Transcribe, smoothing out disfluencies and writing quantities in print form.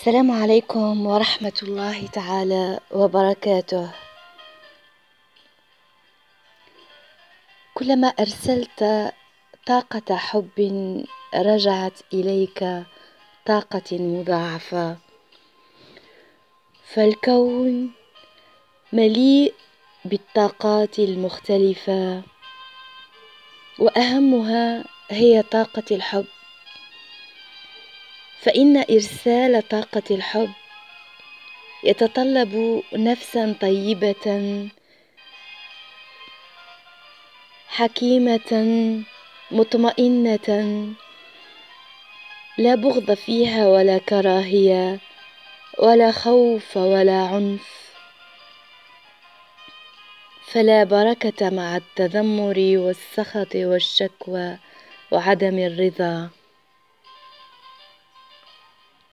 السلام عليكم ورحمة الله تعالى وبركاته. كلما أرسلت طاقة حب رجعت إليك طاقة مضاعفة، فالكون مليء بالطاقات المختلفة، وأهمها هي طاقة الحب. فإن إرسال طاقة الحب يتطلب نفسا طيبة حكيمة مطمئنة، لا بغض فيها ولا كراهية ولا خوف ولا عنف، فلا بركة مع التذمر والسخط والشكوى وعدم الرضا.